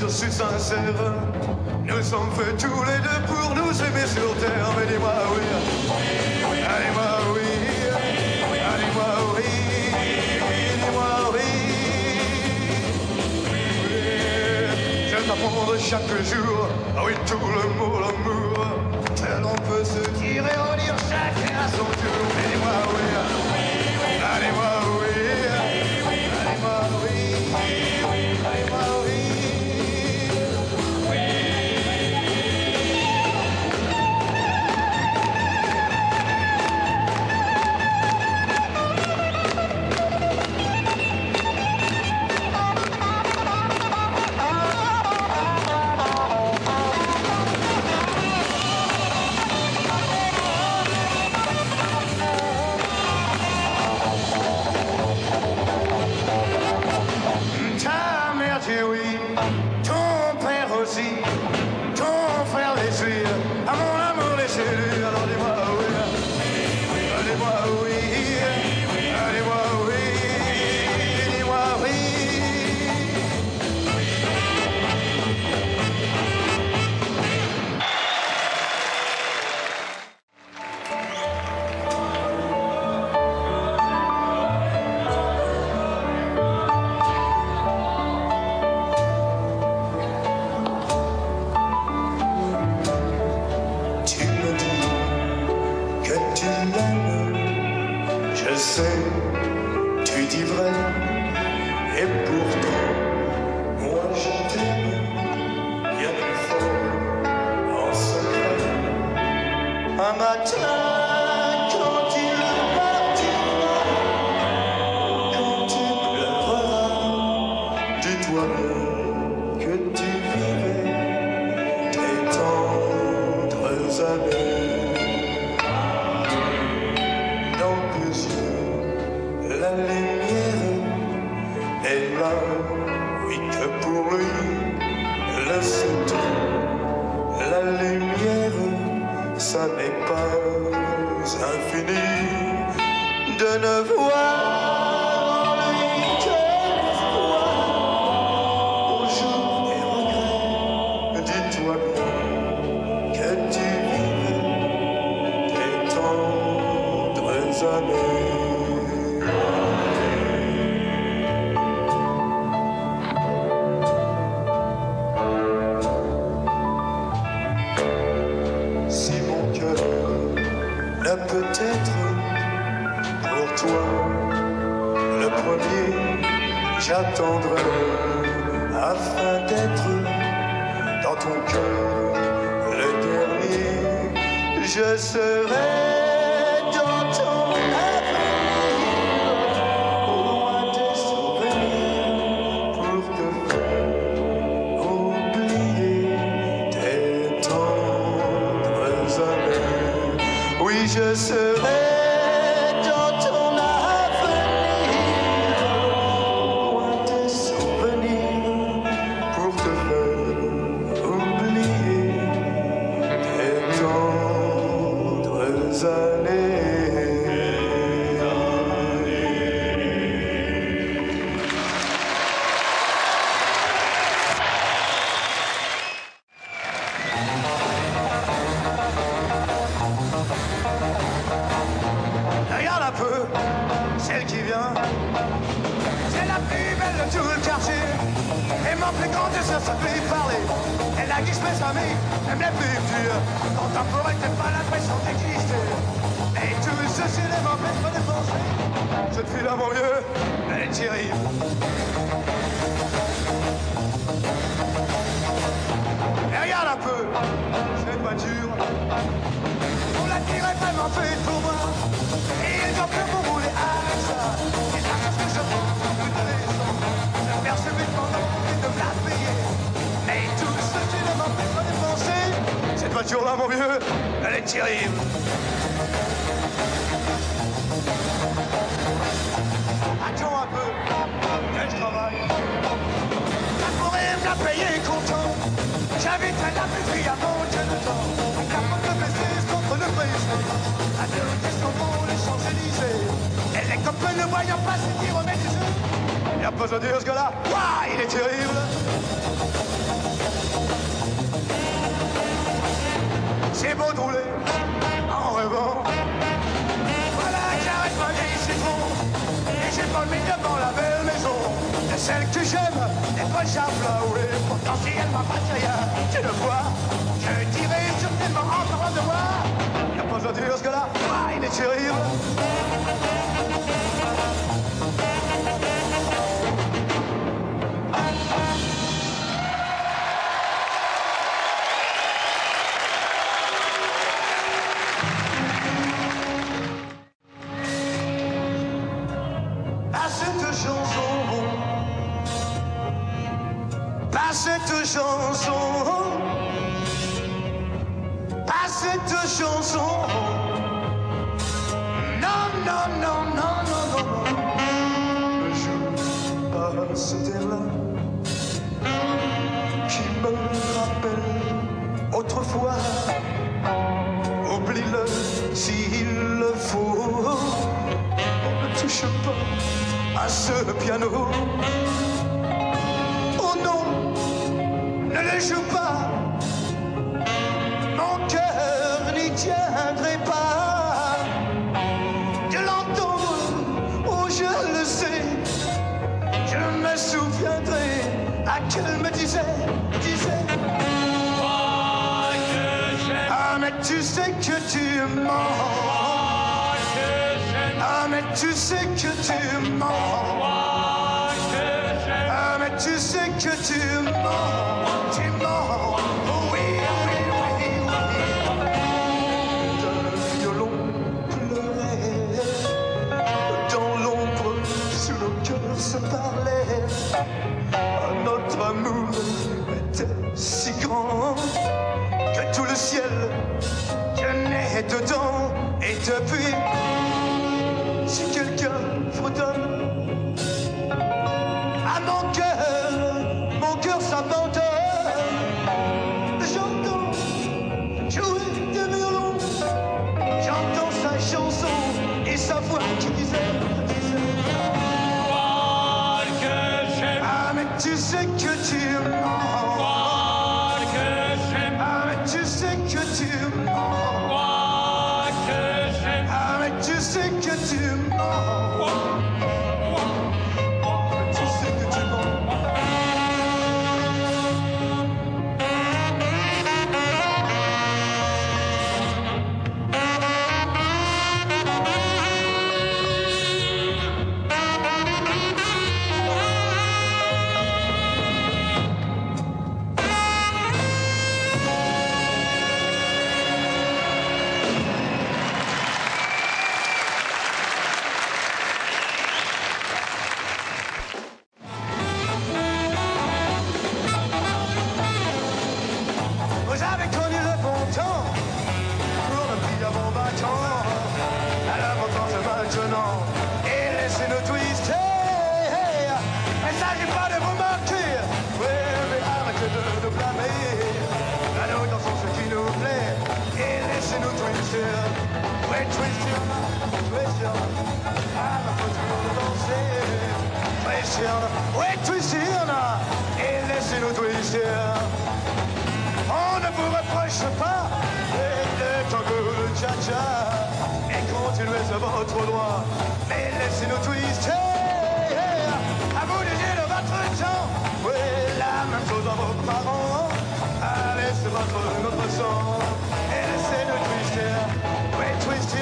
je suis sincère. Nous sommes faits tous les deux pour nous aimer sur terre. Mais dis-moi oui, allez-moi oui, allez-moi oui, dis-moi oui. Je t'apprends chaque jour, ah oui, tout le mot l'amour. Tel on peut se dire et redire chacun à son tour. Mais dis-moi oui, allez-moi oui, allez-moi oui, allez-moi oui. Je sais, tu dis vrai, et pourtant, moi je t'aime bien plus fort, en secret. Un matin, quand il partira, quand tu pleureras, dis-toi que tu vivais tes tendres années. La lumière est là, oui que pour lui, le sait-on. La lumière, ça n'est pas infini de ne voir en lui que l'espoir. Au jour des regrets, dis-toi bien que tu vivais tes tendres années. Peut-être pour toi le premier, j'attendrai afin d'être dans ton cœur le dernier. Je serai dans ton avenir, loin des souvenirs, pour te faire oublier tes tendres années. Oui, je serai dans ton avenir, loin des souvenirs, pour te faire oublier tes tendres années. Regarde un peu, celle qui vient, c'est la plus belle de tout le quartier. Et ma plus grande sœur, ça fait parler. Elle a guise mes amis, même les plus durs. Contemporaine, t'as pas l'impression d'exister. Et tout ceci ne m'empêche pas de penser. Cette fille-là, mon vieux, elle est terrible. Et regarde un peu, cette voiture, on la dirait vraiment faite pour moi. Et donc que vous voulez avec ça, et la reste que je prends toute raison de faire ce pendant et de me la payer. Mais tout ceci ne m'empêche pas de penser. Cette voiture-là, mon vieux, elle est terrible. Attends un peu, que je travaille. La forêt me l'a payé content. J'habite à la pluie à mon Dieu de temps. La porte de baiser contre le baiser. À deux son nom, les Champs-Élysées. Et les copains ne voyant pas se dire remet du jeu. Y'a pas besoin de dire ce gars-là. Ouah, il est terrible. c'est beau de rouler en rêvant. Voilà, j'arrête ma vieille citron, et j'ai pas le mis devant la belle maison de celle que j'aime, n'est pas simple à rouler. Pourtant si elle m'a pas dit rien, tu le vois, je dirai certainement encore de moi. Y'a pas besoin de dire ce gars-là, il est terrible. Cette chanson, pas cette chanson. Non, non, non, non, non, non. Ne joue pas ce air-là qui me rappelle autrefois. Oublie-le s'il le faut. Ne touche pas à ce piano. Ne le joue pas, mon cœur n'y tiendrait pas de l'entendre, oh je le sais, je me souviendrai à qu'elle me disait, ah mais tu sais que tu mens, ah mais tu sais que tu mens, ah mais tu sais que tu mens. Se parlait, notre amour était si grand que tout le ciel tenait dedans. Et depuis, si quelqu'un fredonne à mon cœur s'abandonne. J'entends jouer des violons, j'entends sa chanson et sa voix qui disait. Tu sais que tu mens. Ah mais tu sais que tu mens. Ah mais tu sais que tu mens. Tu sais que tu mens. Ouais, twister, et laissez-nous twister. On ne vous reproche pas le tango, le cha-cha, et continuez à votre droit, mais laissez-nous twister. À vous d'user de votre temps, oui, la même chose à vos parents. Allez, c'est notre sang, et laissez-nous twister. Oui, twister,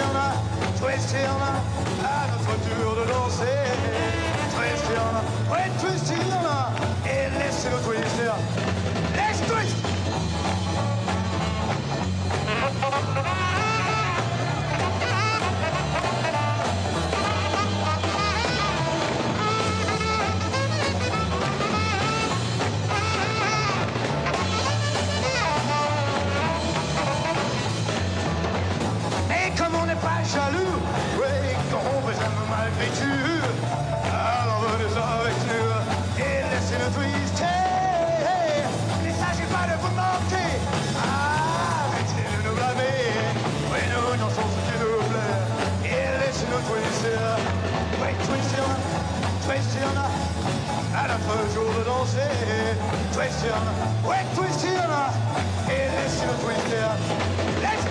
à notre tour de danser. Ouais, twister, et laissez-le twister. Let's twist! Et comme on n'est pas jaloux, ouais, qu'on vous aime malgré tout, alors venez avec nous et laissez-le twister. Il ne s'agit pas de vous manquer, arrêtez de nous blâmer. Oui, nous dansons ce qui nous plaît et laissez-nous twister. Oui, twister, à notre jour de danser. Twister, ouais, twister, et laissez-nous twister.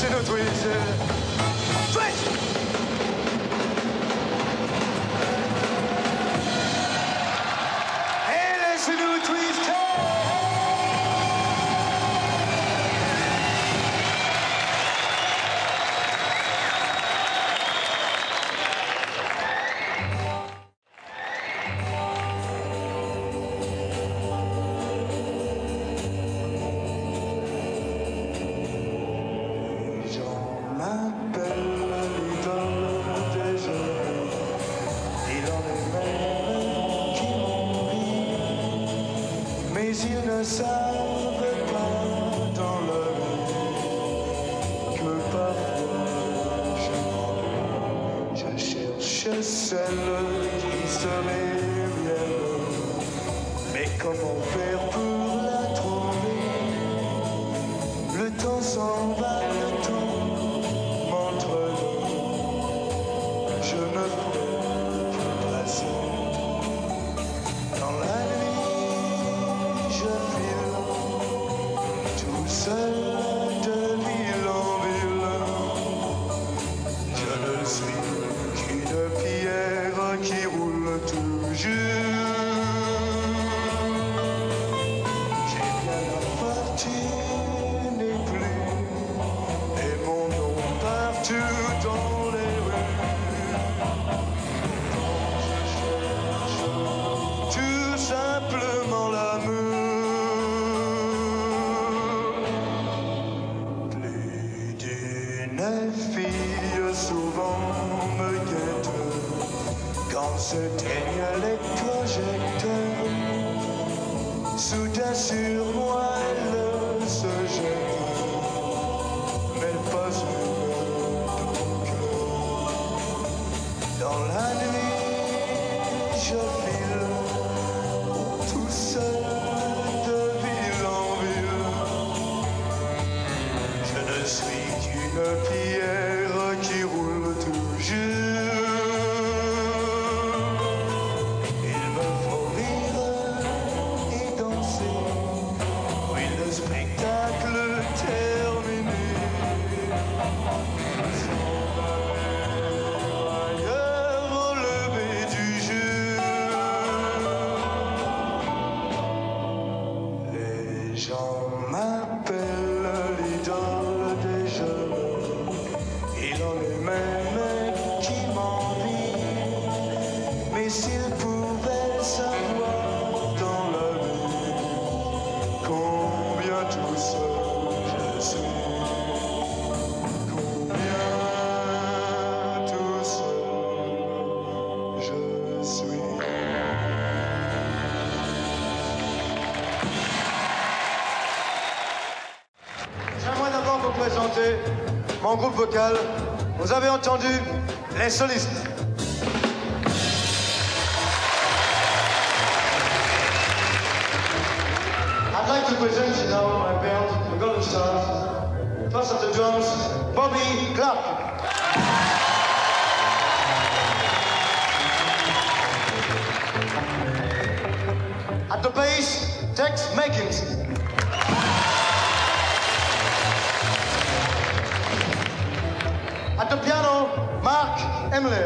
laissez nous twister. Twist! Et laissez-nous twister. Ils ne savent pas dans leur vie que parfois je cherche celle qui serait mienne. Mais comment faire pour la trouver? Le temps s'en va, le temps m'entraîne. Je ne peux que passer dans la seul de ville en ville, je ne suis qu'une pierre qui roule toujours. J'ai bien la fortune et plus, et mon nom partout dans les rues. Quand je cherche tout simplement l'amour. Souvent me guette quand s'éteignent les projecteurs. Soudain sur moi elle se jette, mais pas une cœur. Dans la nuit je file tout seul de ville en ville. Je ne suis qu'une pierre qui roule toujours. Il me faut rire et danser, oui le spectacle terminé. Sans ailleurs au lever du jour. Les gens m'appellent l'idole des jeunes. Il en est même qui m'envie, mais s'il pouvait savoir dans la vie combien tout seul je suis, combien tout seul je suis. J'aimerais d'abord vous présenter mon groupe vocal. Vous avez entendu les solistes. I'd like to present you now my band, the Golden Stars. First at the drums, Bobby Clark. At the bass, Tex Makins. At the piano, Mark Emler.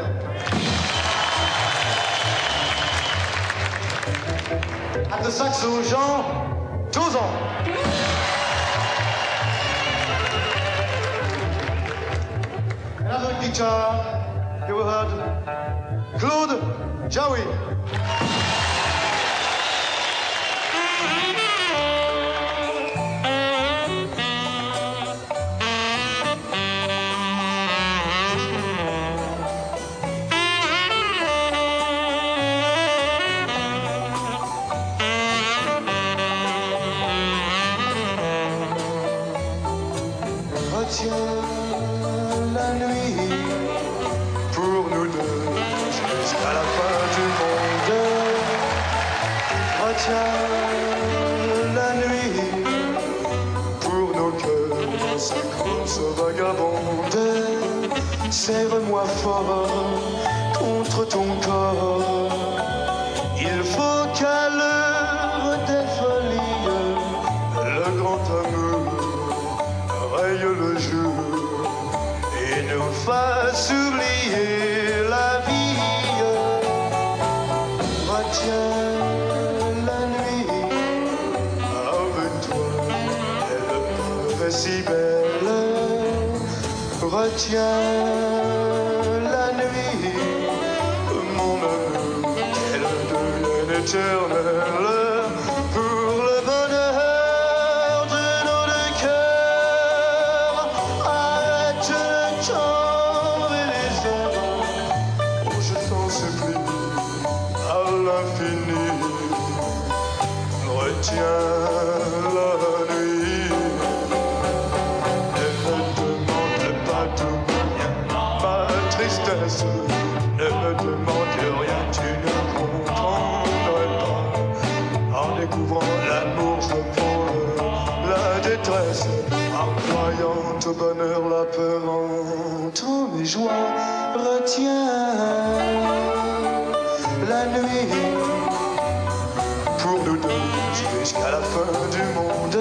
At the saxo, Jean Tauzon. And at the guitar, you heard Claude Jaoui. Retiens la nuit pour nous deux jusqu'à la fin du monde. Retiens la nuit pour nos cœurs, ces courses vagabondes. Serre-moi fort contre ton corps. Il faut qu'à l'heure des folies, le grand amour raye le jour. s'oublier la vie. Retiens la nuit avec toi, elle paraît si belle. Retiens la nuit, mon amour, qu'elle devienne éternelle. Pour le bonheur de nos deux cœurs, arrête le temps et les heures. Oh, je t'en supplie, à l'infini, retiens la nuit. Ne me demande pas tout, ma tristesse. Ne me demande rien, tu ne comprendrais pas. En découvrant l'amour, je prends la détresse. En croyant au bonheur, la peur entend mes joies. Retiens la nuit pour nous deux jusqu'à la fin du monde.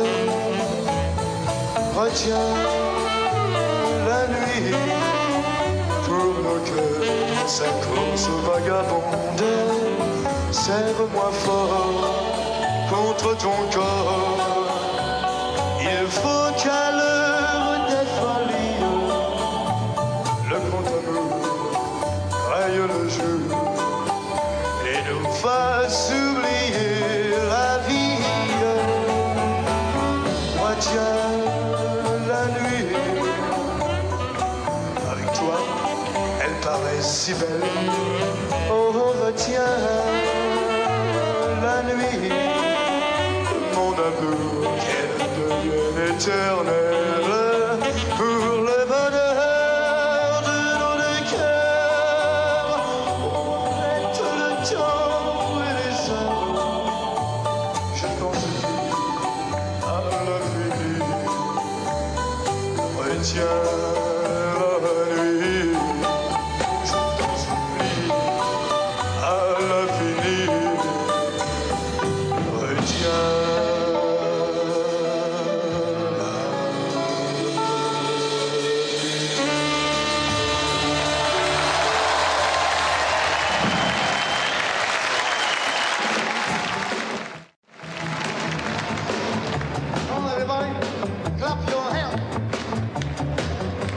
Retiens la nuit pour nos cœurs, sa course vagabonde. Serre-moi fort contre ton corps. Il faut qu'à l'heure des folies, le grand amour raye le jour et nous fasse oublier la vie. Retiens la nuit, avec toi, elle paraît si belle. Oh, retiens la nuit, mon amour, qu'elle devienne éternelle. Pour le bonheur de nos deux cœurs, arrête le temps et les heures. Je t'en supplie, à l'infini, retiens la nuit. Je t'en supplie, à l'infini, retiens. Come on, everybody, clap your hands.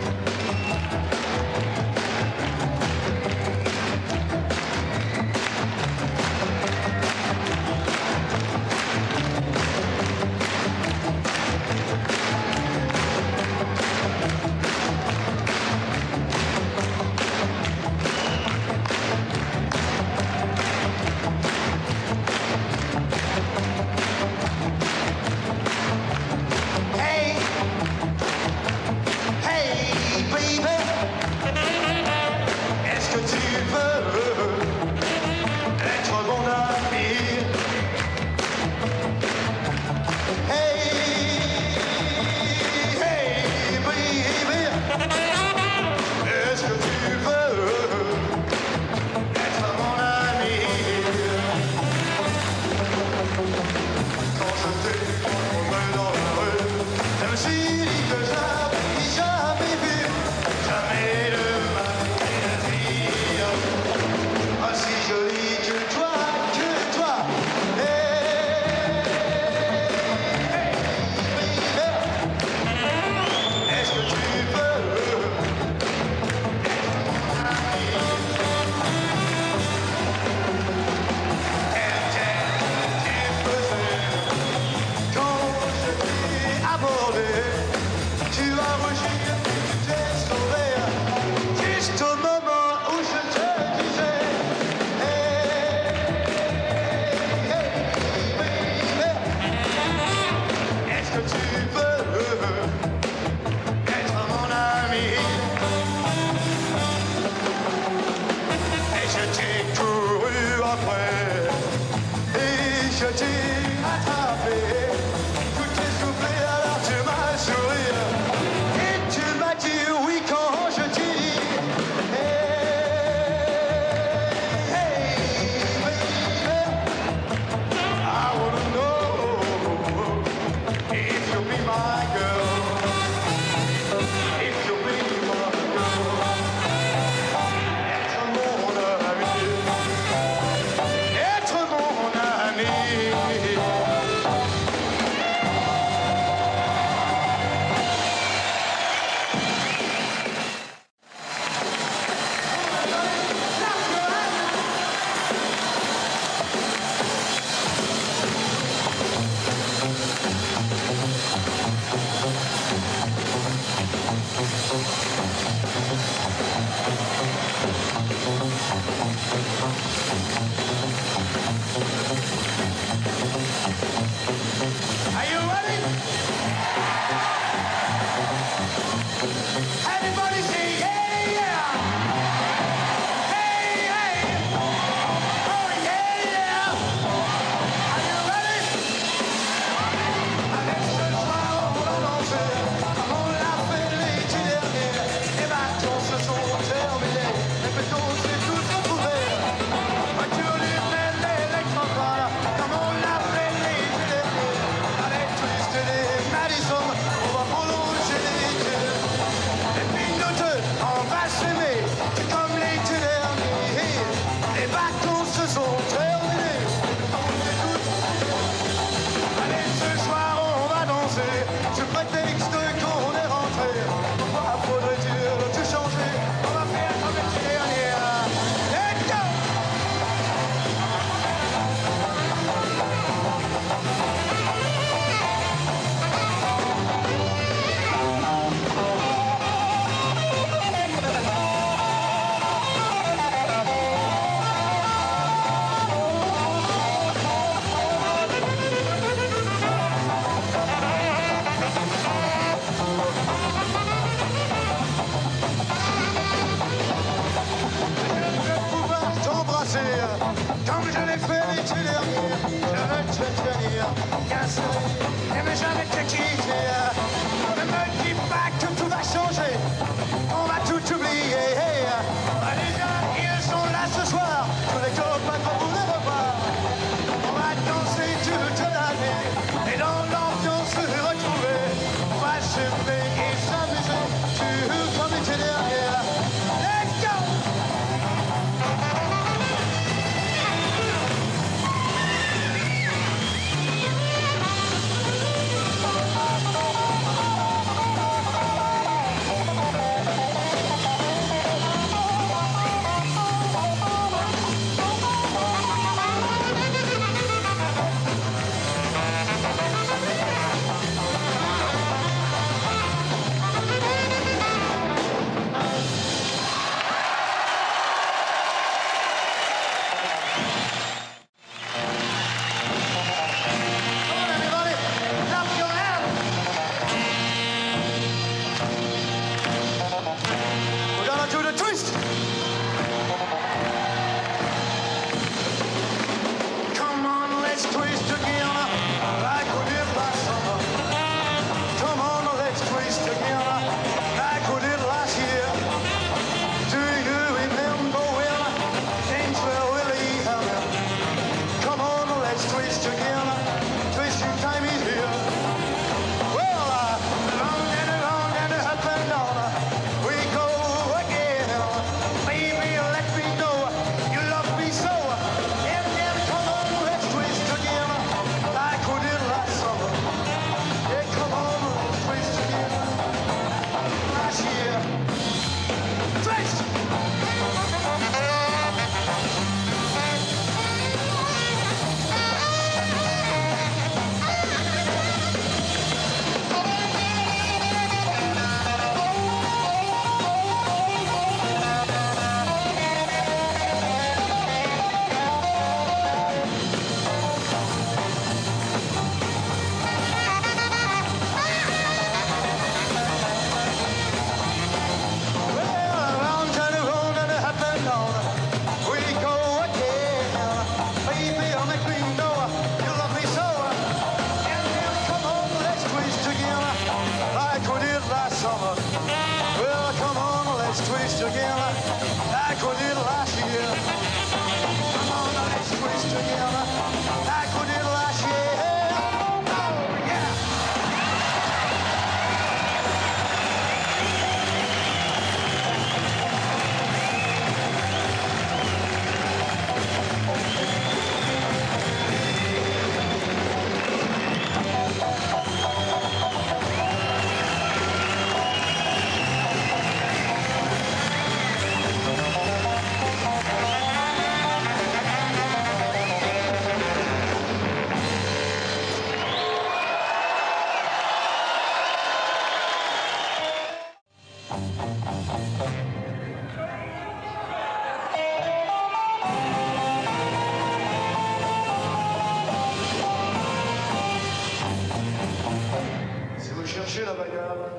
Si vous cherchez la bagarre,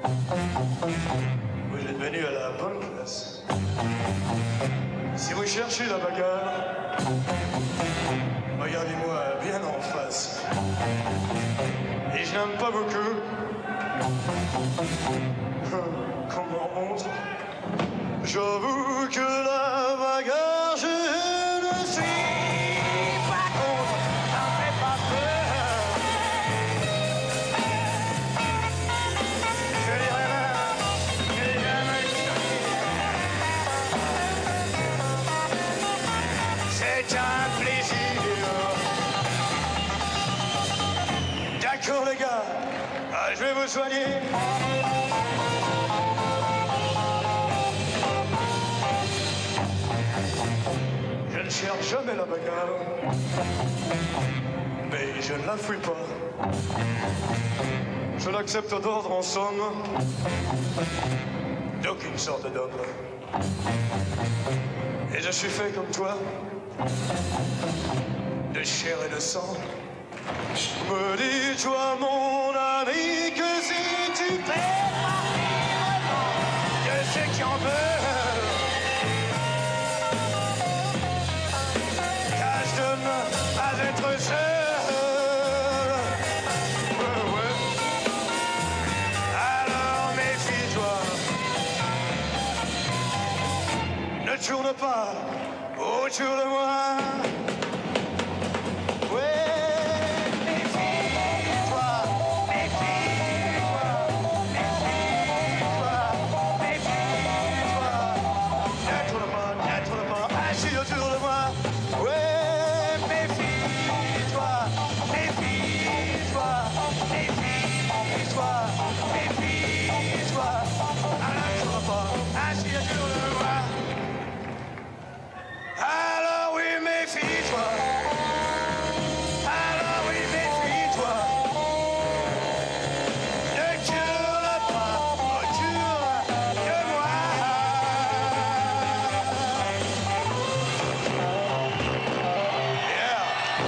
vous êtes venu à la bonne place. Si vous cherchez la bagarre, regardez-moi bien en face. Et je n'aime pas beaucoup qu'on m'en montre. J'avoue que la bagarre, je ne suis pas contre. Ça me fait pas peur. Je dirais même que j'aime c'est un plaisir. D'accord les gars, je vais vous soigner. Je ne cherche jamais la bagarre, mais je ne la fuis pas. Je l'accepte d'ordre en somme d'aucune sorte d'homme. Et je suis fait comme toi, de chair et de sang. Me dis-toi, mon ami, que si tu fais partie de ceux qui en veulent, tâche de ne pas être seul. Ouais. Alors méfie-toi, ne tourne pas autour de moi. Alors oui, méfie-toi. Alors oui, méfie-toi. Ne tourne pas autour de moi. Yeah.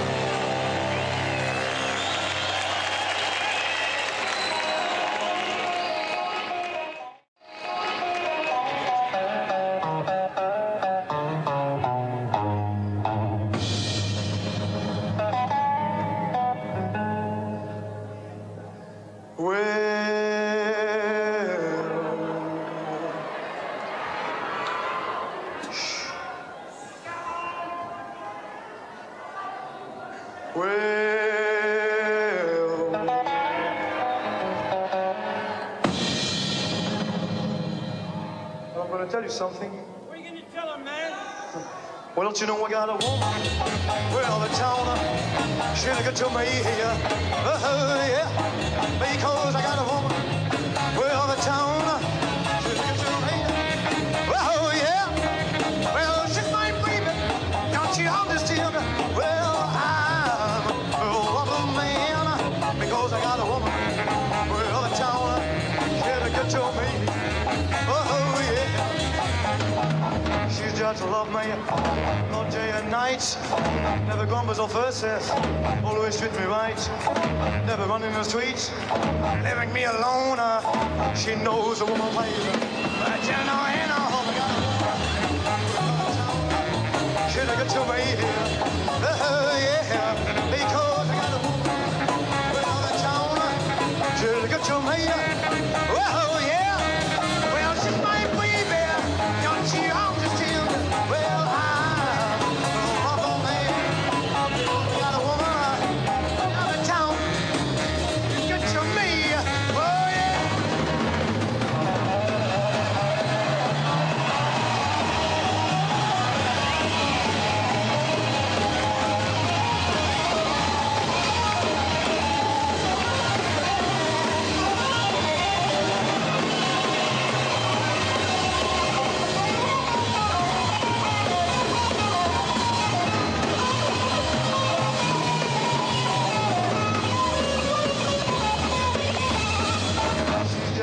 I'm gonna tell you something. What are you gonna tell him, man? Well, don't you know I got a woman? Well, the town, she'll get to me here. Oh, yeah, because I got a woman. Well, the town, she'll get to me. Oh, yeah, well, she's my baby. Don't you understand? Well, I'm a woman man because I got a woman. Well, the town, she'll get to me. Oh, yeah. She's just love me, all day and night. Never grumbles or fusses, always treat me right. Never running the streets, leaving me alone. She knows a woman plays, but you know, she'll get to me here. Oh, yeah, because I got a woman. Well, the town, she'll get to me. Oh, yeah, well, she's my baby. Don't you understand? Well, I'm a lover man. I got a woman out of town. Get to me. Oh, yeah.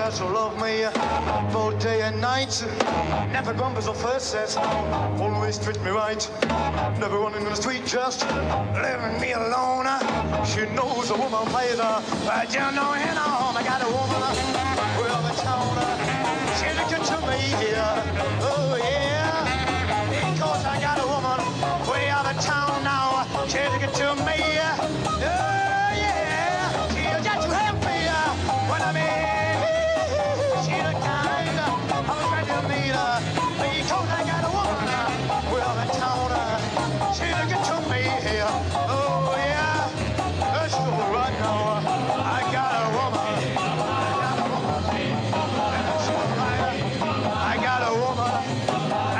that she'll love me both day and night. Never grumbles or fusses, always treat me right. Never running in the street, just leaving me alone. She knows a woman plays her, but you know in her home I got a woman. Well, the town, she's good to me here. Oh yeah, because I got a woman way out of town now. She's good to me. Oh yeah, she'll get to help me when I'm in. She's the kind of a friend to meet her because I got a woman well the town. She's good to me here. Oh yeah, that's so right now. I got a woman. I got a woman.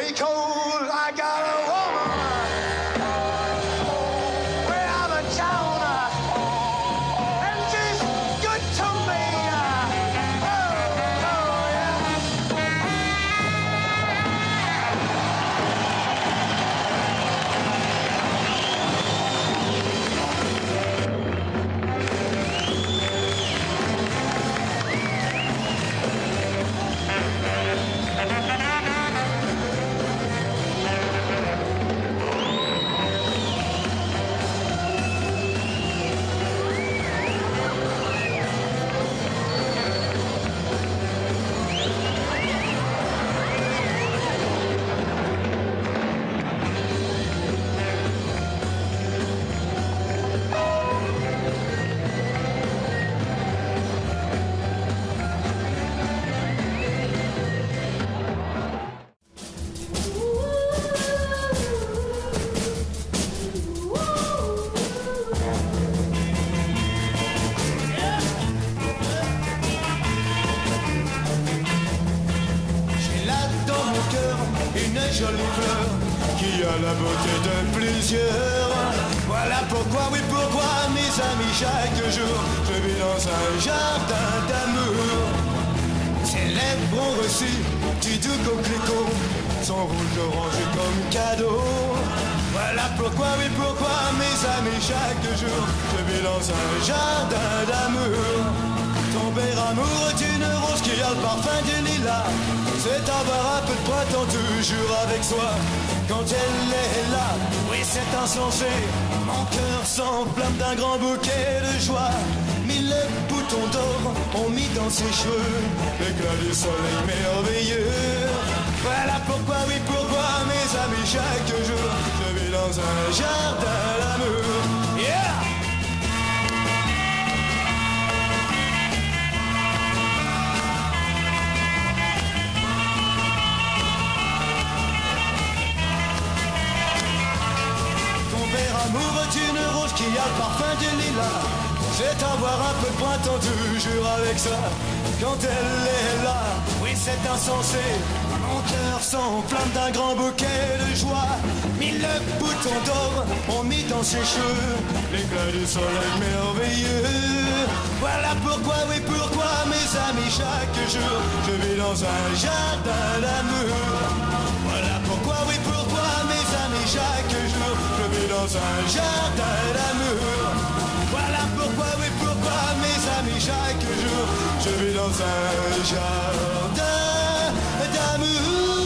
because I got a woman way out of town, and she's good to me. Oh, oh, yeah. Une jolie fleur qui a la beauté de plusieurs. Voilà pourquoi, oui pourquoi, mes amis, chaque jour je vis dans un jardin d'amour. Ses lèvres ont reçu du doux coquelicot, son rouge orange comme cadeau. Voilà pourquoi, oui pourquoi, mes amis, chaque jour je vis dans un jardin d'amour. Tomber amoureux d'une rose qui a le parfum du lilas, c'est avoir un peu de printemps toujours avec soi. Quand elle est là, oui c'est insensé, mon cœur s'enflamme d'un grand bouquet de joie. Mille boutons d'or ont mis dans ses cheveux l'éclat du soleil merveilleux. Voilà pourquoi, oui pourquoi, mes amis, chaque jour je vis dans un jardin d'amour. Yeah! Amoureux d'une rose qui a le parfum du lilas, c'est avoir un peu de printemps toujours avec ça. Quand elle est là, oui c'est insensé, mon cœur s'enflamme d'un grand bouquet de joie. Mille boutons d'or ont mis dans ses cheveux l'éclat du soleil merveilleux. Voilà pourquoi, oui pourquoi, mes amis, chaque jour je vis dans un jardin d'amour. Voilà pourquoi, oui pourquoi, mes amis, chaque jour je vis dans un jardin d'amour. Voilà pourquoi, oui pourquoi, mes amis, chaque jour je vis dans un jardin d'amour.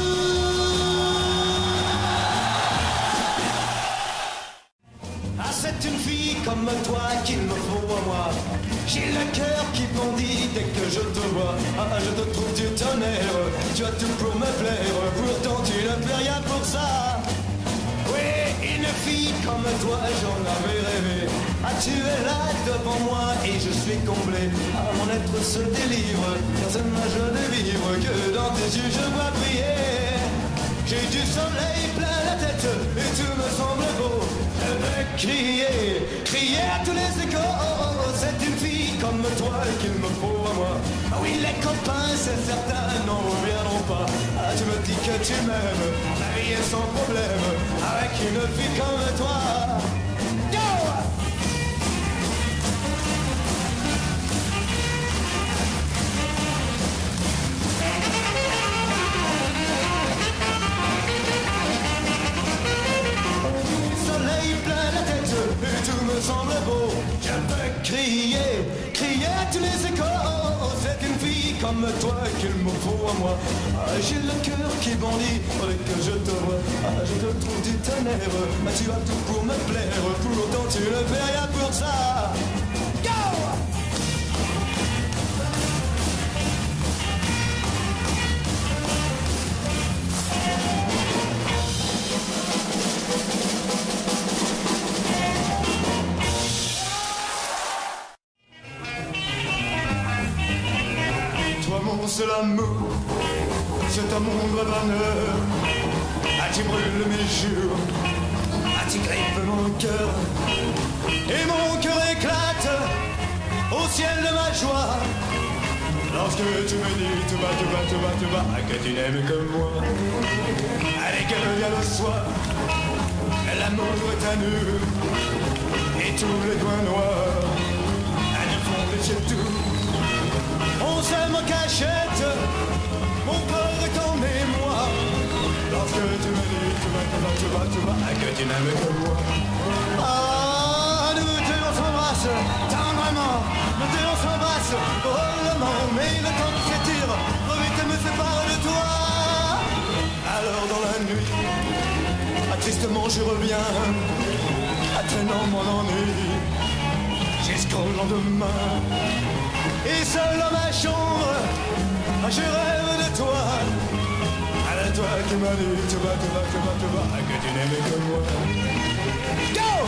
Ah, c'est une fille comme toi qu'il me faut à moi. J'ai le cœur qui bondit dès que je te vois. Ah, je te trouve du tonnerre, tu as tout pour me plaire, pourtant tu ne fais rien pour ça. Oui, une fille comme toi, j'en avais rêvé. Ah, tu es là devant moi et je suis comblé. Ah, mon être se délivre, personne n'a joie de vivre, que dans tes yeux je vois briller. J'ai du soleil plein la tête et tout me semble beau. Je vais crier, crier à tous les échos. C'est une fille comme toi qu'il me faut à moi. Ah oui, les copains, c'est certain, n'en reviendront pas. Ah, tu me dis que tu m'aimes, la vie est sans problème avec une fille comme toi. Go! Soleil plein la tête et tout me semble beau. Je peux crier, crier à tous les échos. C'est une fille comme toi qu'il me faut à moi. Ah, j'ai le cœur qui bondit dès que je te vois. Ah, je te trouve du tonnerre, ah, tu as tout pour me plaire, pourtant tu ne fais rien pour ça. Go! C'est l'amour, c'est un monde bonheur. Ah, tu brûles mes jours, ah, tu grippes mon cœur. Et mon cœur éclate au ciel de ma joie. Lorsque tu me dis, tu vas, que tu n'aimes que moi. Allez, vient le soir, l'amour est à nu, et tous les doigts noirs, elles font des tout. On s'aime en cachette, mon corps est en mémoire. Lorsque tu me dis, tu vas, que tu n'aimes que moi. Ah, nous deux on s'embrasse, tendrement, nous deux on s'embrasse, drôlement, mais le temps qui s'étire, trop vite me sépare de toi. Alors dans la nuit, tristement je reviens, traînant mon ennui, jusqu'au lendemain. Et seul dans ma chambre, je rêve de toi. À toi qui m'as dit, tu vas, que tu n'aimais que moi. Go!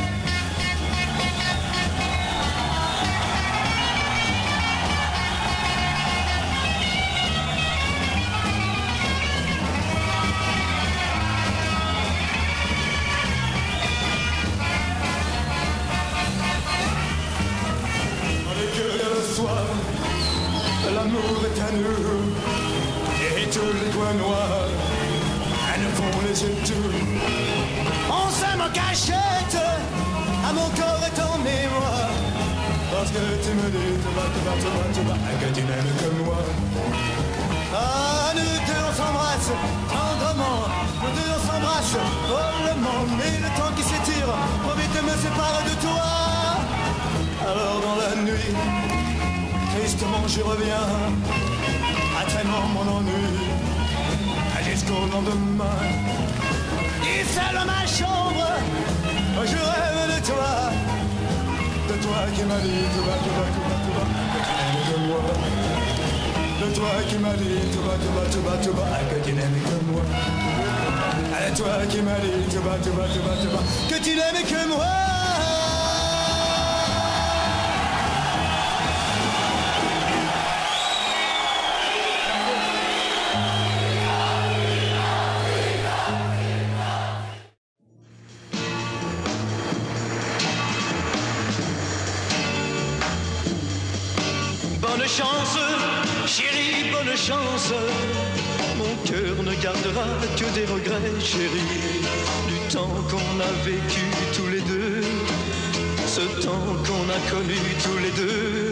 L'amour est à nous, et tous les doigts noirs, elles nous font les yeux doux. On s'aime en cachette, à mon corps est en mémoire. Parce que tu me dis, tu vas, que tu n'aimes que moi. Ah, nous deux on s'embrasse, tendrement, nous deux on s'embrasse, follement, mais le temps qui s'étire, trop vite me sépare de toi. Alors dans la nuit, tristement je reviens, traînant mon ennui, jusqu'au lendemain. Et seul dans ma chambre, je rêve de toi qui m'as dit, tu vas, que tu n'aimes que moi. De toi qui m'as dit, tu vas, que tu n'aimes que moi. De toi qui m'as dit, tu vas, que tu n'aimes que moi. Bonne chance, chérie, bonne chance. Mon cœur ne gardera que des regrets, chérie, du temps qu'on a vécu tous les deux, ce temps qu'on a connu tous les deux.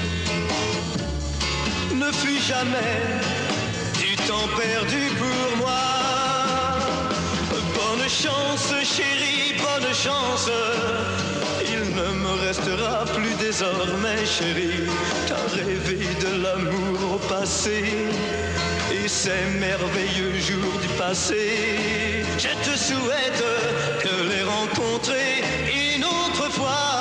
Ne fut jamais du temps perdu pour moi. Bonne chance, chérie, bonne chance. Il ne me restera plus désormais, chérie, qu'à rêver de l'amour au passé et ces merveilleux jours du passé. Je te souhaite de les rencontrer une autre fois,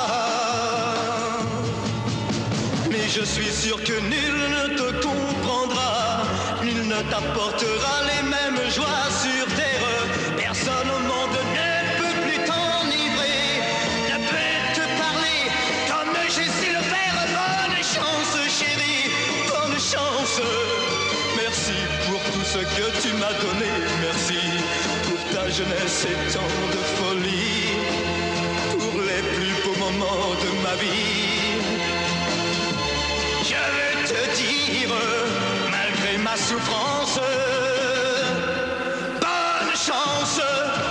mais je suis sûr que nul ne te comprendra, nul ne t'apportera les mêmes joies sur terre. Personne au monde ne peut plus t'enivrer, ne peut te parler comme j'ai su le faire. Bonne chance, chérie, bonne chance. Merci pour tout ce que tu m'as donné, merci pour ta jeunesse et tant de folie, pour les plus beaux moments de ma vie. Je veux te dire, malgré ma souffrance, bonne chance.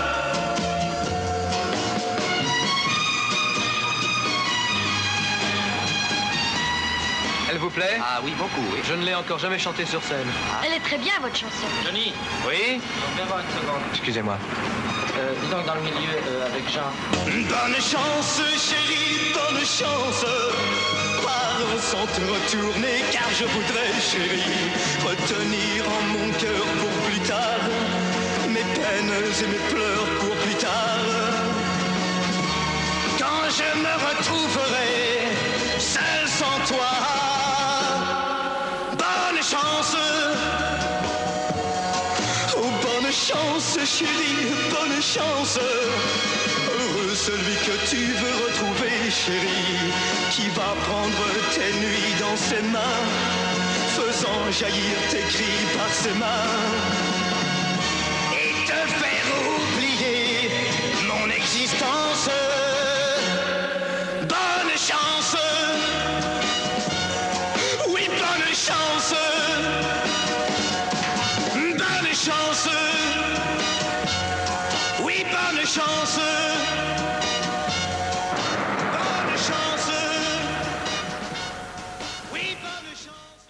Elle vous plaît? Ah oui, beaucoup, oui. Je ne l'ai encore jamais chantée sur scène. Elle est très bien, votre chanson. Johnny, Oui? donc viens voir une seconde. Excusez-moi. Dis donc dans le milieu avec Jean. Bonne chance, chérie, bonne chance. Pars sans te retourner, car je voudrais, chérie, retenir en mon cœur pour plus tard mes peines et mes pleurs pour plus tard. Quand je me retrouverai seul sans toi, bonne chance. Oh, bonne chance, chérie, bonne chance. Heureux celui que tu veux retrouver, chérie, qui va prendre tes nuits dans ses mains, faisant jaillir tes cris par ses mains, et te faire oublier mon existence. Bonne chance. Oui, bonne chance. Bonne chance. chance. Bonne chance. Oui, bonne chance.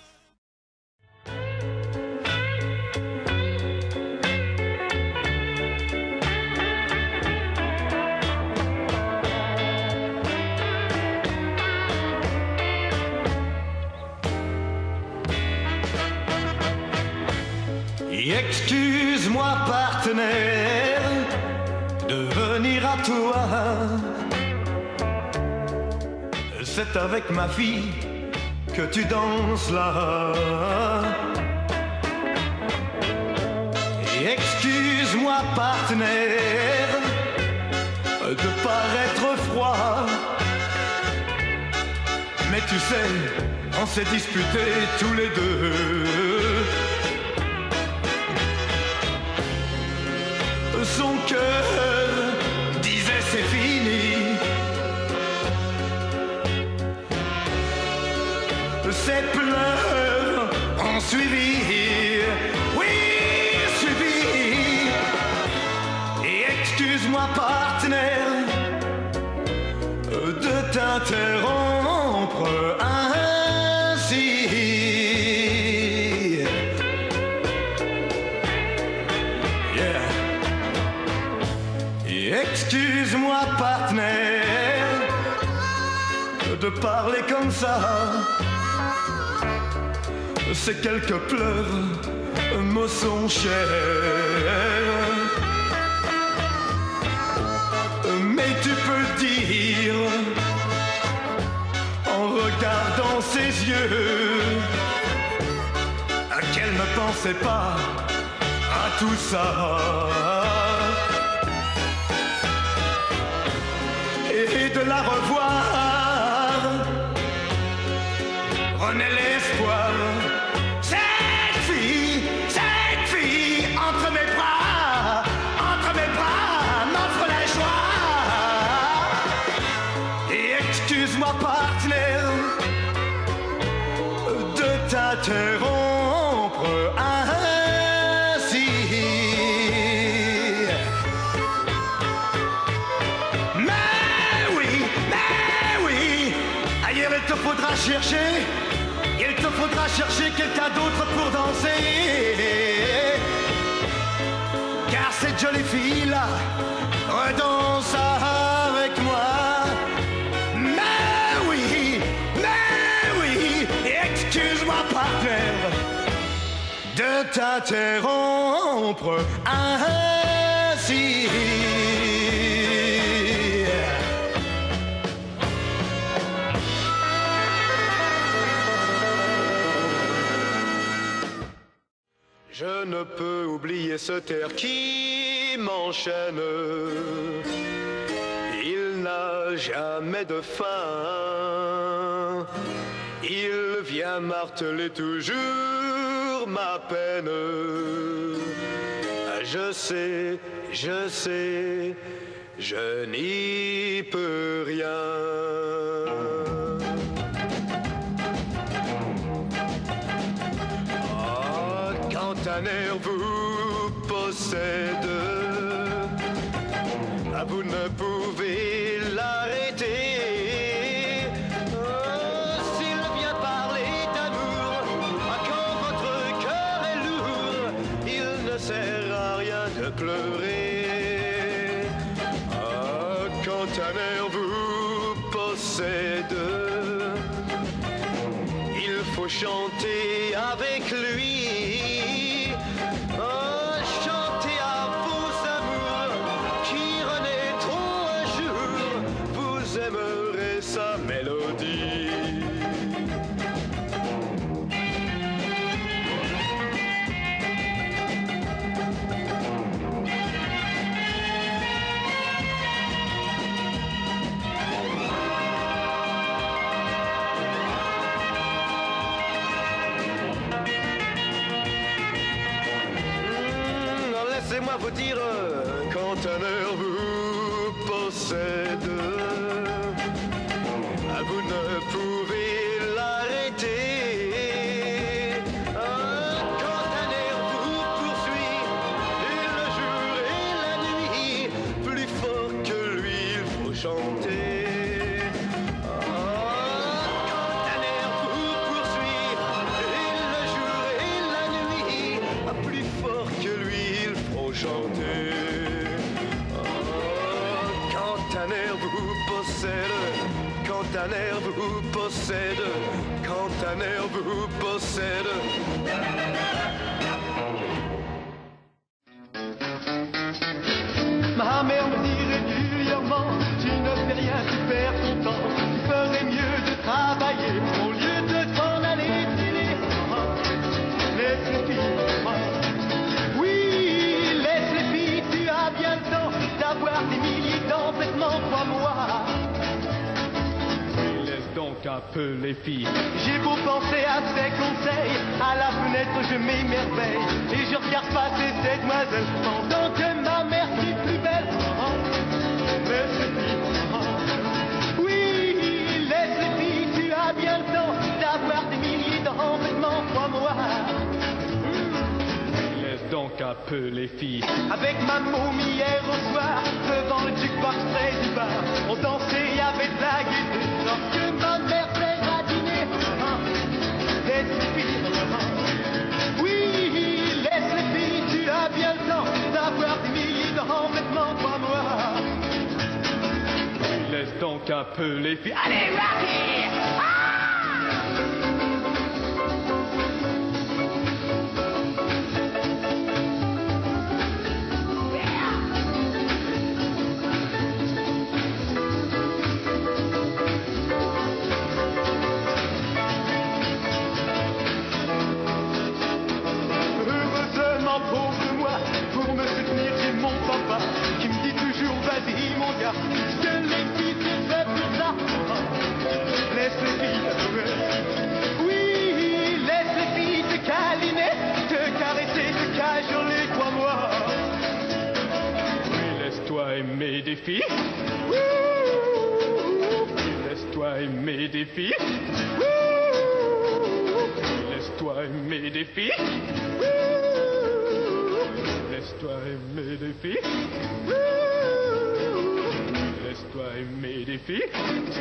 Excuse-moi partenaire de venir à toi. C'est avec ma fille que tu danses là. Excuse-moi partenaire de paraître froid. Mais tu sais, on s'est disputés tous les deux. Son cœur disait c'est fini. Ses pleurs ont suivi. Oui, suivi. Et excuse-moi partenaire de t'interrompre ainsi. Excuse-moi partenaire de parler comme ça. Ces quelques pleurs me sont chers. Mais tu peux dire en regardant ses yeux qu'elle ne pensait pas à tout ça. Et de la revoir renaît l'espoir. Cette fille entre mes bras m'offre la joie. Et excuse-moi partenaire de t'interrompre ainsi. Il te faudra chercher quelqu'un d'autre pour danser. Car cette jolie fille-là redanse avec moi. Mais oui, excuse-moi partenaire de t'interrompre ainsi. Je ne peux oublier ce terre qui m'enchaîne. Il n'a jamais de fin. Il vient marteler toujours ma peine. Je sais, je n'y peux rien. Un air vous possède, vous ne pouvez l'arrêter. S'il vient parler d'amour, quand votre cœur est lourd, il ne sert à rien de pleurer. Quand un air vous possède, il faut chanter avec lui. Sa mélodie. Laissez-moi vous dire, quand un air vous possède, vous ne pouvez l'arrêter. Quand un air vous poursuit, et le jour et la nuit, plus un air vous possède, quand un air vous possède, quand un air vous possède. Ma mère me dit régulièrement, tu ne fais rien, tu perds ton temps. Tu ferais mieux de travailler au lieu de t'en aller filer. Laisse les filles, oui, laisse les filles, tu as bien le temps d'avoir des milliers d'embêtements, crois-moi. Laisse donc un peu les filles. J'ai beau penser à ces conseils, à la fenêtre je m'émerveille et je regarde passer cette demoiselle pendant que ma mère crie plus belle. Laisse les filles, oui, laisse les filles, tu as bien le temps d'avoir des milliers d'embêtements, crois-moi. Laisse donc un peu les filles. Avec ma momie hier au soir, devant le jukebox près du bar, on dansait avec la gaieté, lorsque ma mère s'est à dîner. Laisse les filles, oui, laisse les filles, tu as bien le temps d'avoir des milliers d'embêtements, crois-moi. Laisse donc un peu les filles. Allez, Rocky! Heureusement pauvre de moi, pour me soutenir j'ai mon papa qui me dit toujours vas-y mon gars, puisque les filles c'est fait pour ça. Laisse les filles, oui, laisse les filles te câliner, te caresser, te cajoler, crois-moi. Oui, laisse-toi aimer des filles. Oui, laisse-toi aimer des filles. Laisse-toi aimer des filles. Laisse-toi aimer des filles. Laisse-toi aimer des filles.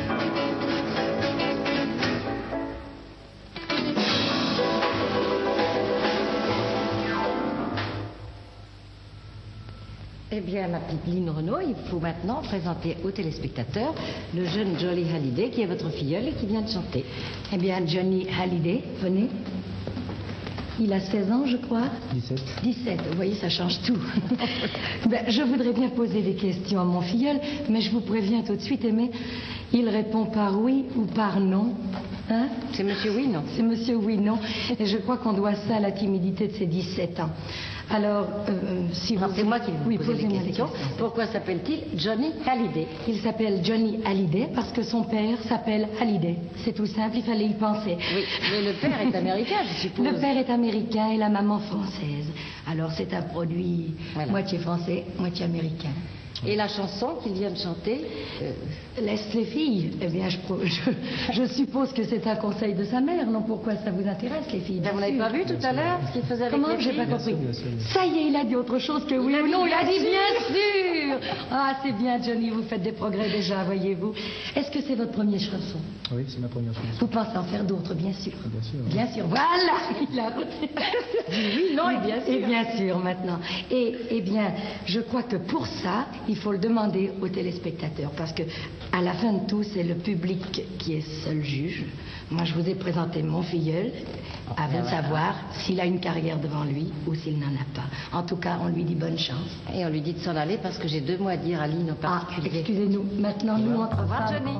Eh bien, ma petite Lynn Renaud, il faut maintenant présenter aux téléspectateurs le jeune Johnny Hallyday, qui est votre filleul et qui vient de chanter. Eh bien, Johnny Hallyday, venez. Il a 16 ans, je crois. 17. 17, vous voyez, ça change tout. Ben, je voudrais bien poser des questions à mon filleul, mais je vous préviens tout de suite, Aimé, il répond par oui ou par non. Hein? C'est monsieur oui, non? C'est monsieur oui, non. Et je crois qu'on doit ça à la timidité de ses 17 ans. Alors, si vous... C'est moi qui vous pose les questions. Pourquoi s'appelle-t-il Johnny Hallyday? Il s'appelle Johnny Hallyday parce que son père s'appelle Hallyday. C'est tout simple, il fallait y penser. Oui, mais le père est américain, je suppose. Le père est américain et la maman française. Alors c'est un produit moitié français, moitié américain. Et la chanson qu'il vient de chanter Laisse les filles. Eh bien, je suppose que c'est un conseil de sa mère, non? Pourquoi ça vous intéresse, les filles? Vous n'avez pas vu tout à l'heure ce qu'il faisait avec Comment? les J'ai filles? pas compris. Bien sûr. Ça y est, il a dit autre chose que oui ou non. Il a dit bien sûr. Ah, c'est bien, Johnny, vous faites des progrès déjà, voyez-vous. Est-ce que c'est votre première chanson? Oui, c'est ma première chanson. Vous pensez en faire d'autres, bien sûr. Bien sûr. Bien sûr, voilà. Il a Oui, non, et bien sûr. Et bien sûr, maintenant. Et, eh bien, je crois que pour ça, il faut le demander aux téléspectateurs, parce que à la fin de tout, c'est le public qui est seul juge. Moi, je vous ai présenté mon filleul, à vous de savoir s'il a une carrière devant lui ou s'il n'en a pas. En tout cas, on lui dit bonne chance. Et on lui dit de s'en aller parce que j'ai 2 mots à dire à Lynn en particulier. Excusez-nous. Maintenant, nous, on travaille. Johnny.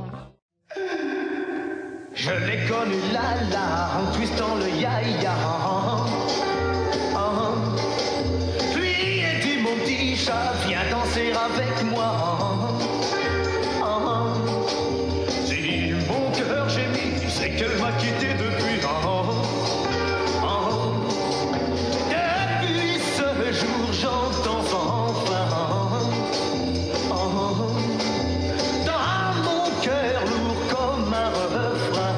Je l'ai connu là, en twistant le ya-ya. Lui et dit mon petit chat, viens danser avec moi. Si mon cœur gémit, c'est qu'elle m'a quitté depuis. Depuis ce jour, j'entends enfin dans mon cœur lourd comme un refrain.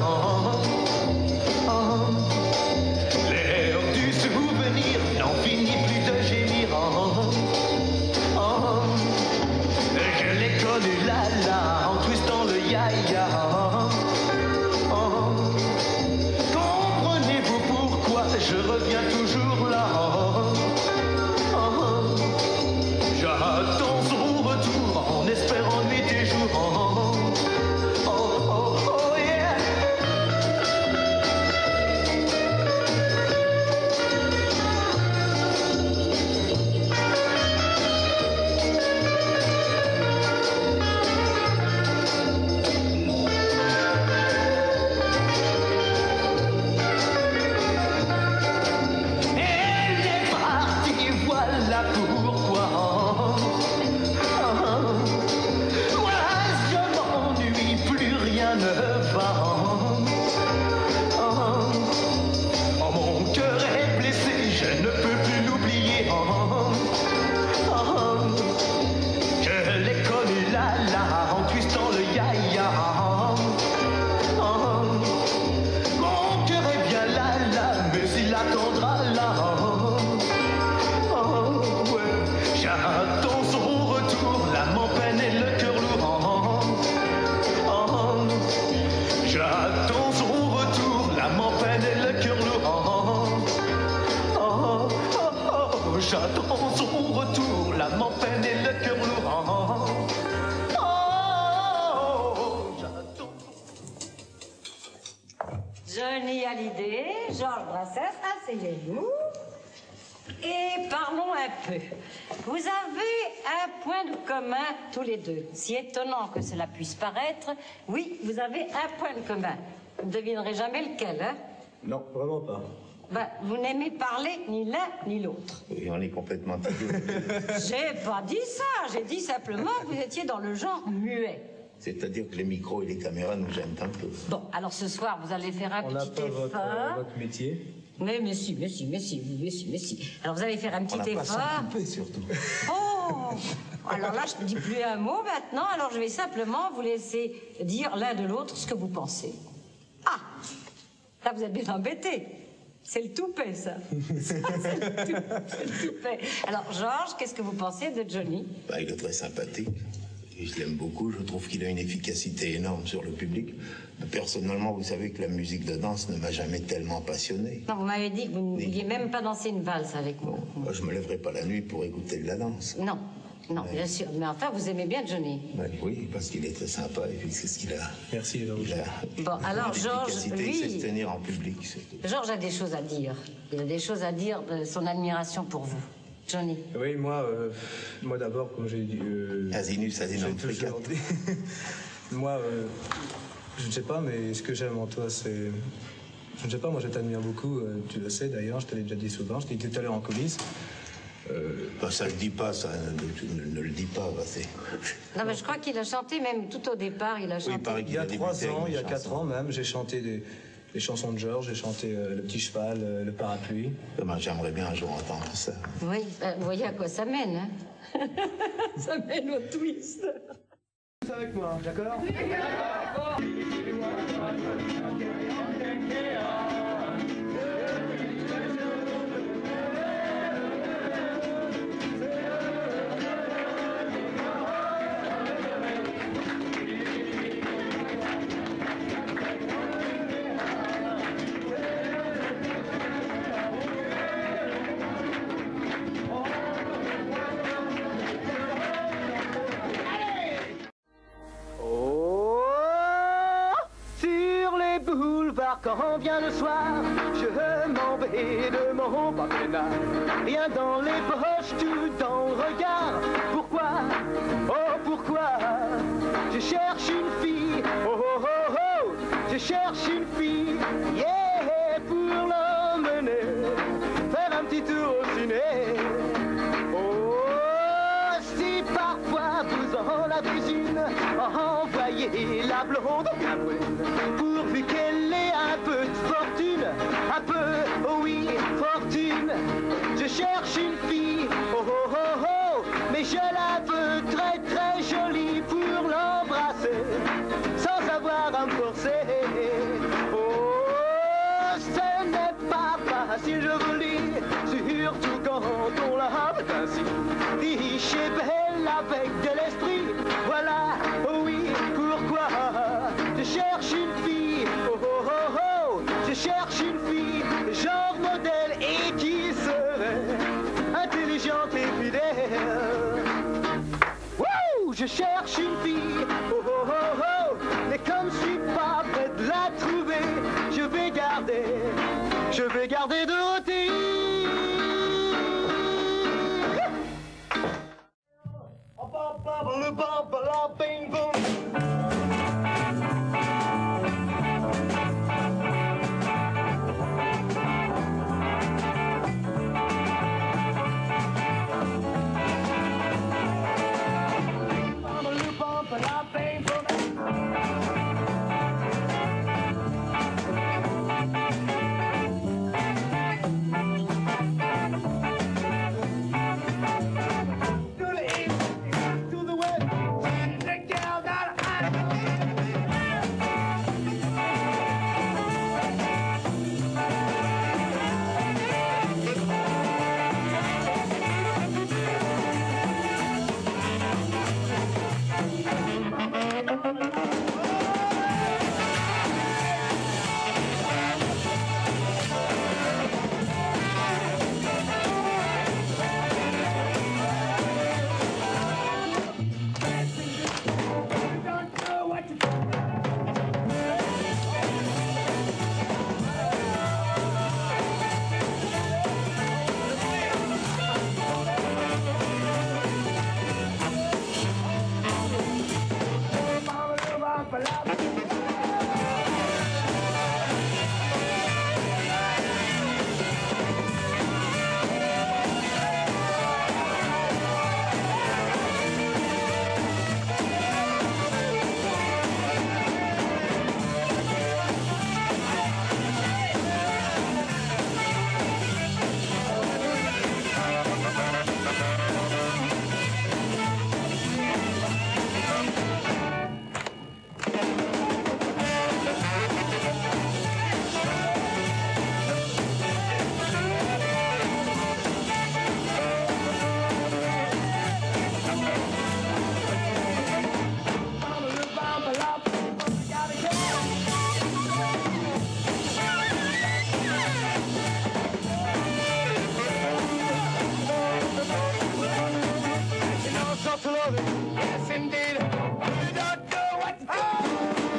L'air du souvenir n'en finit plus de gémir. Je l'ai connu là, en twistant le ya-ya. Comprenez-vous pourquoi je reviens toujours là? J'attends son retour en espérant nuit et jour. peine et le cœur lourd. Oh, j'adore. Johnny Hallyday, Georges Brassens, asseyez-vous. Et parlons un peu. Vous avez un point de commun tous les deux. Si étonnant que cela puisse paraître, oui, vous avez un point de commun. Vous ne devinerez jamais lequel, hein? Non, vraiment pas. Ben, vous n'aimez parler ni l'un ni l'autre. Et on est complètement idiots. J'ai pas dit ça, j'ai dit simplement que vous étiez dans le genre muet. C'est-à-dire que les micros et les caméras nous gênent un peu. Bon, alors ce soir, vous allez faire un petit effort. Votre métier. Mais si. Alors vous allez faire un petit effort. On n'a pas s'occuper surtout. Oh! Alors là, je ne dis plus un mot maintenant, alors je vais simplement vous laisser dire l'un de l'autre ce que vous pensez. Ah! Là, vous êtes bien embêtés. C'est le toupet, ça. C'est le toupet. Alors, Georges, qu'est-ce que vous pensez de Johnny? Bah, il est très sympathique. Et je l'aime beaucoup. Je trouve qu'il a une efficacité énorme sur le public. Mais personnellement, vous savez que la musique de danse ne m'a jamais tellement passionné. Non, vous m'avez dit que vous ne vouliez même pas danser une valse avec moi. Moi, je me lèverai pas la nuit pour écouter de la danse. Non, bien sûr. Mais enfin, vous aimez bien Johnny. Ben, oui, parce qu'il est très sympa et puis c'est ce qu'il a. Merci, Georges. Bon, alors, Georges, lui... Il sait se tenir en public, c'est tout. Georges a des choses à dire. Il a des choses à dire de son admiration pour vous. Johnny. Oui, moi d'abord, comme j'ai dit... Asinus, Asinum, Fricat. Moi, je ne sais pas, mais ce que j'aime en toi, c'est... Je ne sais pas, moi je t'admire beaucoup, tu le sais d'ailleurs, je te l'ai déjà dit souvent, je t'ai dit tout à l'heure en coulisses. Bah, ça le dit pas, ça, ne le dis pas, bah, c'est... Non, mais je crois qu'il a chanté, même tout au départ, il a chanté. Oui, il y a 3 ans, il y a 4 ans même, j'ai chanté des chansons de Georges, j'ai chanté Le Petit Cheval, Le Parapluie. Ben, j'aimerais bien un jour entendre ça. Oui, vous voyez à quoi ça mène, hein? Ça mène au twist. Avec moi, d'accord? Quand vient le soir, je m'en vais de mon pavillon. Rien dans les poches, tout dans le regard. Pourquoi, oh pourquoi, je cherche une fille, oh oh oh oh, je cherche une fille, yeah, pour l'emmener, faire un petit tour au ciné. Oh, si parfois vous en avez une, envoyez la blonde bien brune, pourvu qu'elle ait un peu de fortune, un peu, oh oui, fortune. Je cherche une fille, oh oh oh oh, mais je la veux très très jolie pour l'embrasser, sans avoir à me forcer. Oh, ce n'est pas facile, je vous le dis, surtout quand on la veut ainsi, riche et belle avec de l'esprit. Voilà, oh oui, pourquoi je cherche une fille, oh oh oh oh, je cherche une fille, genre modèle et qui serait intelligente et fidèle. Wouh, je cherche une fille, oh oh oh oh, mais comme je suis pas prêt de la trouver, je vais garder Dorothée. start to love it. Yes, indeed. You don't know what to do.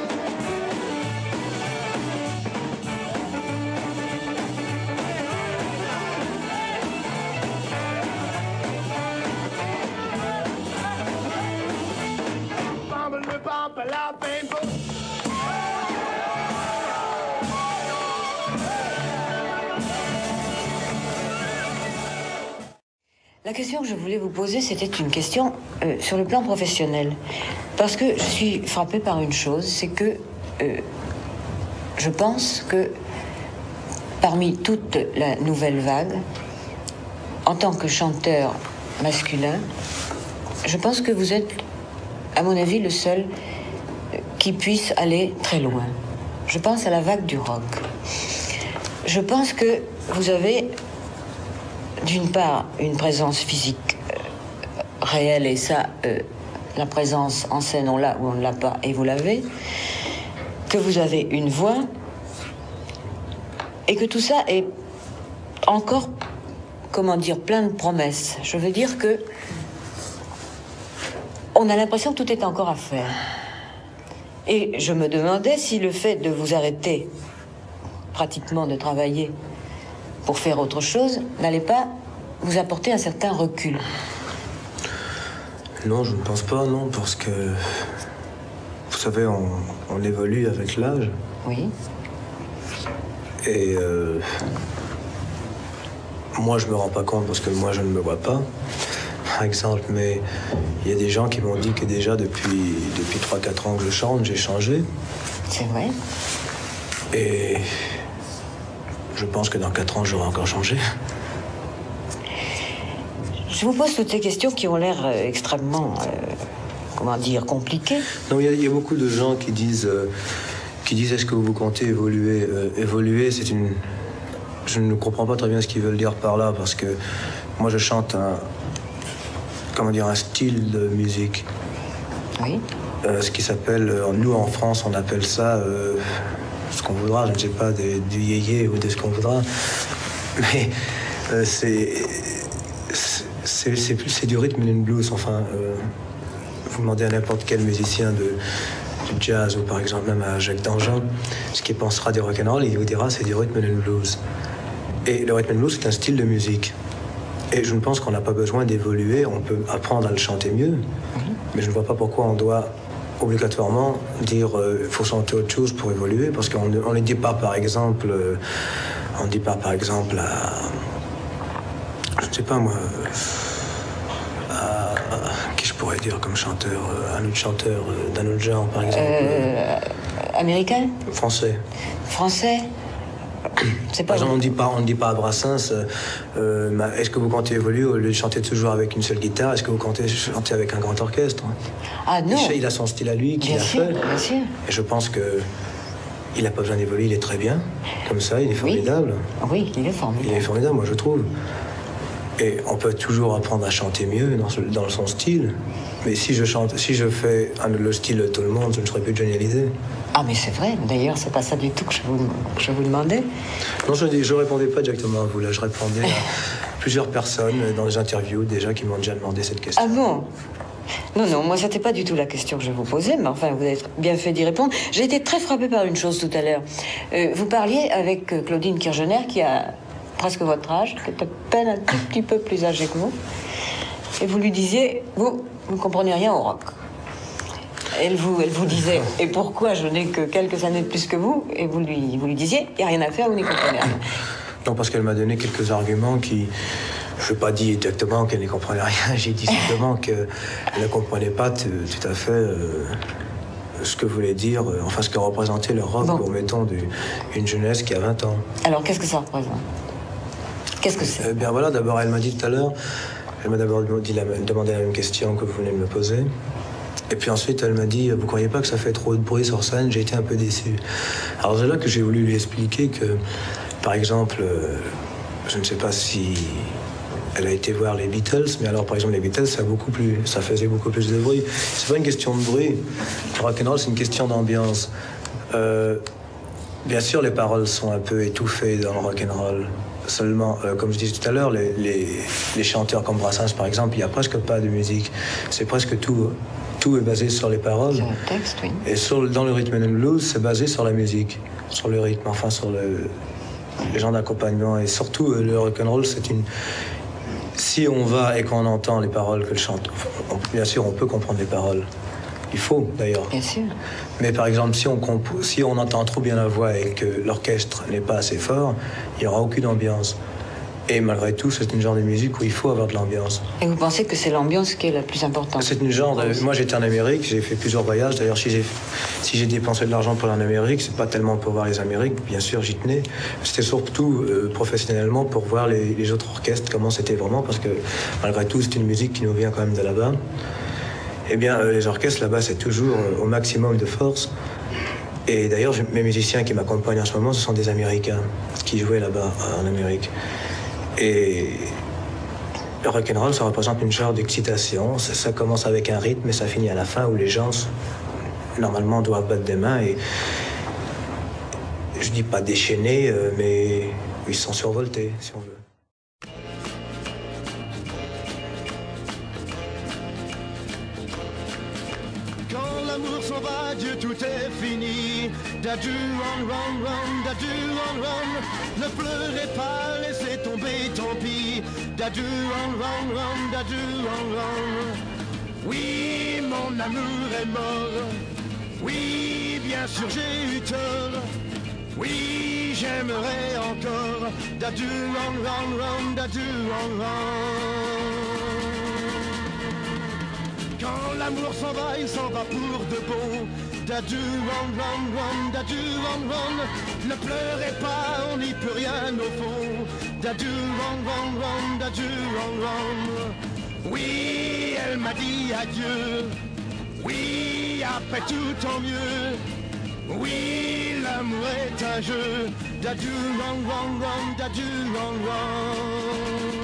La question que je voulais vous poser, c'était une question sur le plan professionnel. Parce que je suis frappée par une chose, c'est que je pense que parmi toute la nouvelle vague, en tant que chanteur masculin, je pense que vous êtes, à mon avis, le seul qui puisse aller très loin. Je pense à la vague du rock. Je pense que vous avez, d'une part, une présence physique réelle, et ça, la présence en scène, on l'a ou on ne l'a pas, et vous l'avez, que vous avez une voix, et que tout ça est encore, comment dire, plein de promesses. Je veux dire que on a l'impression que tout est encore à faire. Et je me demandais si le fait de vous arrêter pratiquement de travailler pour faire autre chose n'allait pas vous apporter un certain recul. Non, je ne pense pas, non, parce que, vous savez, on évolue avec l'âge. Oui. Et moi, je me rends pas compte parce que moi, je ne me vois pas, par exemple, mais il y a des gens qui m'ont dit que déjà depuis 3-4 ans que je chante, j'ai changé. C'est vrai. Et je pense que dans 4 ans, j'aurai encore changé. Je vous pose toutes ces questions qui ont l'air extrêmement, comment dire, compliquées. Non, il y a beaucoup de gens qui disent est-ce que vous comptez évoluer évoluer, c'est une... Je ne comprends pas très bien ce qu'ils veulent dire par là, parce que moi, je chante un style de musique. Oui. Ce qui s'appelle, nous en France, on appelle ça ce qu'on voudra, je ne sais pas, du yéyé ou de ce qu'on voudra. Mais c'est du rhythm and blues. Enfin, vous demandez à n'importe quel musicien du jazz ou par exemple même à Jacques Dangean, ce qu'il pensera du rock'n'roll, il vous dira c'est du rhythm and blues. Et le rhythm and blues, c'est un style de musique. Et je ne pense qu'on n'a pas besoin d'évoluer, on peut apprendre à le chanter mieux, mais je ne vois pas pourquoi on doit obligatoirement dire il faut chanter autre chose pour évoluer, parce qu'on ne dit pas par exemple, à, je ne sais pas moi, qui je pourrais dire comme chanteur, un autre chanteur d'un autre genre par exemple. Américain? Français. Français? Par exemple, on ne dit pas à Brassens est-ce que vous comptez évoluer au lieu de chanter toujours avec une seule guitare, est-ce que vous comptez chanter avec un grand orchestre? Ah non. Il a son style à lui qu'il a fait. Bien sûr. Et je pense que il n'a pas besoin d'évoluer, il est très bien. Comme ça, il est formidable. Oui, il est formidable. Il est formidable, moi je trouve. Et on peut toujours apprendre à chanter mieux dans son style. Mais si je fais le style de tout le monde, je ne serais plus Johnny Hallyday. Ah mais c'est vrai, d'ailleurs c'est pas ça du tout que je vous demandais. Non, je répondais pas directement à vous là, je répondais à plusieurs personnes dans des interviews déjà qui m'ont déjà demandé cette question. Ah bon? Non, moi c'était pas du tout la question que je vous posais, mais enfin vous avez bien fait d'y répondre. J'ai été très frappée par une chose tout à l'heure. Vous parliez avec Claudine Kirchner qui a presque votre âge, qui est à peine un tout petit peu plus âgée que vous, et vous lui disiez, vous ne comprenez rien au rock. Elle vous disait, et pourquoi je n'ai que quelques années de plus que vous? Et vous lui disiez, il n'y a rien à faire, vous n'y comprenez rien. Non, parce qu'elle m'a donné quelques arguments qui... Je n'ai pas dit exactement qu'elle n'y comprenait rien, j'ai dit simplement qu'elle ne comprenait pas tout à fait ce que voulait dire, enfin ce que représentait le rock, pour, mettons, une jeunesse qui a 20 ans. Alors, qu'est-ce que ça représente? Qu'est-ce que c'est? Bien voilà, d'abord, elle m'a dit tout à l'heure, elle m'a d'abord demandé la même question que vous venez de me poser. Et puis ensuite, elle m'a dit, vous croyez pas que ça fait trop de bruit sur scène? J'ai été un peu déçu. Alors c'est là que j'ai voulu lui expliquer que, par exemple, je ne sais pas si elle a été voir les Beatles, mais alors par exemple les Beatles, ça faisait beaucoup plus de bruit. C'est pas une question de bruit. Le rock'n'roll, c'est une question d'ambiance. Bien sûr, les paroles sont un peu étouffées dans le rock'n'roll. Seulement, comme je disais tout à l'heure, les chanteurs comme Brassens, par exemple, il n'y a presque pas de musique. C'est presque tout. Tout est basé sur les paroles. Sur le texte, oui. Et dans le rhythm and blues, c'est basé sur la musique, sur le rythme, enfin sur les gens d'accompagnement. Et surtout, le rock'n'roll, c'est une... Si on va et qu'on entend les paroles que le chante, bien sûr, on peut comprendre les paroles. Il faut, d'ailleurs. Bien sûr. Mais par exemple, si on entend trop bien la voix et que l'orchestre n'est pas assez fort, il n'y aura aucune ambiance. Et malgré tout, c'est une genre de musique où il faut avoir de l'ambiance. Et vous pensez que c'est l'ambiance qui est la plus importante? C'est une genre de... Moi, j'étais en Amérique, j'ai fait plusieurs voyages. D'ailleurs, si j'ai dépensé de l'argent pour aller en Amérique, c'est pas tellement pour voir les Amériques, bien sûr, j'y tenais. C'était surtout professionnellement pour voir les autres orchestres, comment c'était vraiment, parce que malgré tout, c'est une musique qui nous vient quand même de là-bas. Eh bien, les orchestres là-bas, c'est toujours au maximum de force. Et d'ailleurs, mes musiciens qui m'accompagnent en ce moment, ce sont des Américains qui jouaient là-bas en Amérique. Et le rock'n'roll, ça représente une genre d'excitation. Ça commence avec un rythme et ça finit à la fin où les gens, normalement, doivent battre des mains et, je dis pas déchaînés, mais ils sont survoltés, si on veut. Quand l'amour s'en va, Dieu, tout est fini. Dadu, run, run, run, dadu, run, run. Ne pleurez pas, laissez tomber, tant pis. Dadu, run, run, run, dadu, run, run. Oui, mon amour est mort. Oui, bien sûr, j'ai eu tort. Oui, j'aimerais encore. Dadu, run, run, run, dadu, run, run. Quand l'amour s'en va, il s'en va pour de bon. Dadu, run, run, run, dadu, run, run. Ne pleurez pas, on n'y peut rien au fond. Dadu, run, run, run, dadu, run, run. Oui, elle m'a dit adieu. Oui, après tout tant mieux. Oui, l'amour est un jeu. Dadu, run, run, run, dadu, run, run.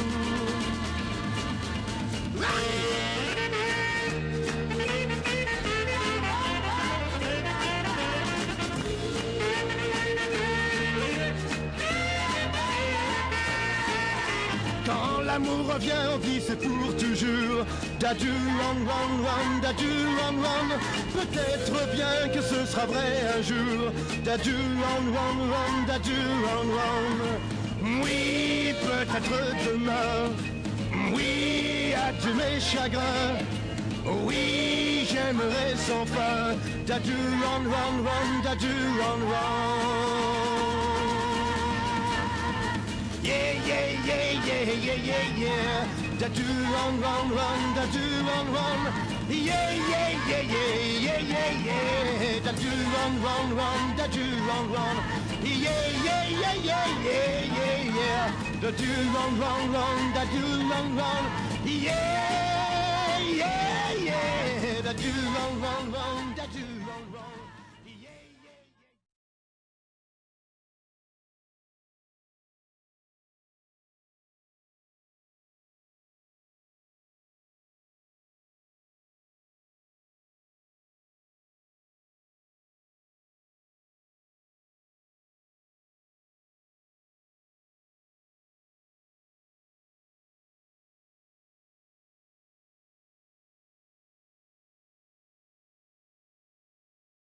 Quand l'amour revient, on dit c'est pour toujours. Dadu, run, run, run, dadu, run, run. Peut-être bien que ce sera vrai un jour. Dadu, run, run, run, dadu, run, run. Oui, peut-être demain. Oui, adieu mes chagrins. Oui, j'aimerais sans fin. Dadu, run, run, run, dadu, run, run. Yeah, yeah, yeah, yeah, yeah, yeah, yeah. Dadu, run, run, run, dadu, run, run. Yeah, yeah, yeah, yeah, yeah, yeah, yeah. Dadu, run, run, run, dadu, run, run. Yeah, yeah, yeah, yeah, yeah, yeah, yeah. Dadu, run, run, run, dadu, run, run. Yeah, yeah, yeah. Dadu, run, run, run.